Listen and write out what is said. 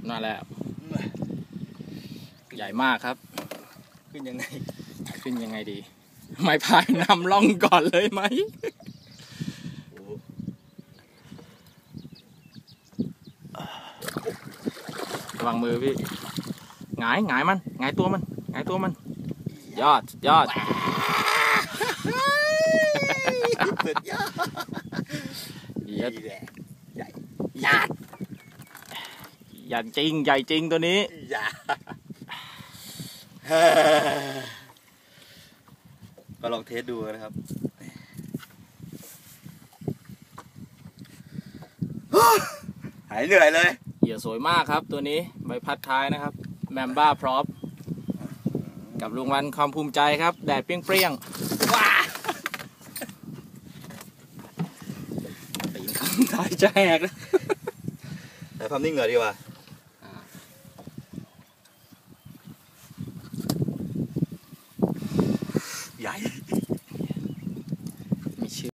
มาแล้วใหญ่มากครับขึ้นยังไงดีไม้พายนำล่องก่อนเลยไหมระวังมือพี่หงายมันหงายตัวมันยอดสุดยอดใหญ่จริงตัวนี้ก็ลองเทสดูนะครับหายเหนื่อยเลยเหยื่อสวยมากครับตัวนี้ใบพัดท้ายนะครับแมมบ้าพร็อพกับลุงวันความภูมิใจครับแดดเปรี้ยงว้าตีนข้างท้ายจะแหกนะแต่ความนิ่งเหรอดีกว่าใหญ่